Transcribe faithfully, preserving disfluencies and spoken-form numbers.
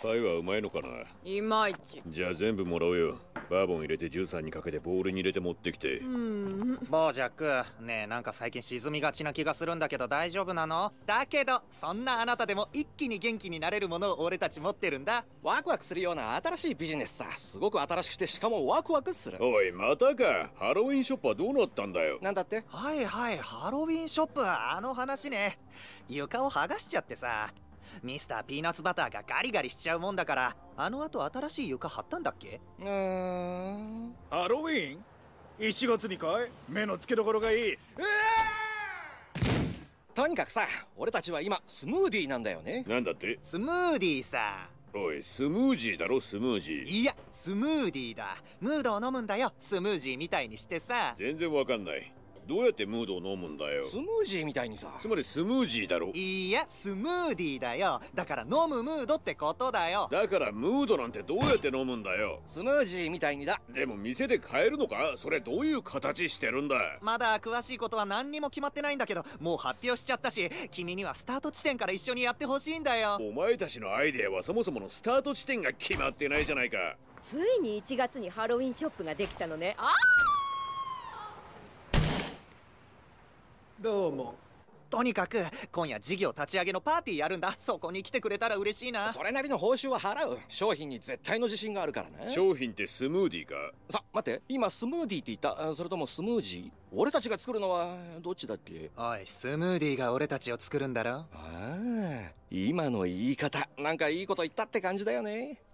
パイはうまいのかな。 いまいち。 じゃあ全部もらおうよ。バーボン入れてじゅうさんにかけてボウルに入れて持ってきて。 うん。 ボージャック、ねえなんか最近沈みがちな気がするんだけど大丈夫なの？だけどそんなあなたでも一気に元気になれるものを俺たち持ってるんだ。 ワクワクするような新しいビジネスさ。すごく新しくてしかもワクワクする。 おいまたか。ハロウィンショップはどうなったんだよ。 なんだって？ はいはい、ハロウィンショップ、あの話ね。床を剥がしちゃってさ、ミスターピーナッツバターがガリガリしちゃうもんだから、あの後新しい床貼ったんだっけ？ うーん。 ハロウィンいちがつにかい？目の付けどころがいい。うわとにかくさ、俺たちは今スムーディーなんだよね。 なんだって？ スムーディーさ。 おいスムージーだろスムージー。 いやスムーディーだ。ムードを飲むんだよ、スムージーみたいにしてさ。 全然わかんない。どうやってムードを飲むんだよ。 スムージーみたいにさ。 つまりスムージーだろ。 いやスムーディーだよ。だから飲むムードってことだよ。 だからムードなんてどうやって飲むんだよ。 スムージーみたいにだ。 でも店で買えるのか？それどういう形してるんだ？ まだ詳しいことは何にも決まってないんだけど、もう発表しちゃったし、君にはスタート地点から一緒にやってほしいんだよ。 お前たちのアイデアはそもそものスタート地点が決まってないじゃないか。 ついにいちがつにハロウィンショップができたのね。あどうも。 とにかく今夜事業立ち上げのパーティーやるんだ。そこに来てくれたら嬉しいな。 それなりの報酬は払う。商品に絶対の自信があるからね。 商品ってスムーディーか？ さ、待って、今スムーディーって言った？それともスムージー？俺たちが作るのはどっちだっけ？ おい、スムーディーが俺たちを作るんだろ。 ああ、今の言い方なんかいいこと言ったって感じだよね。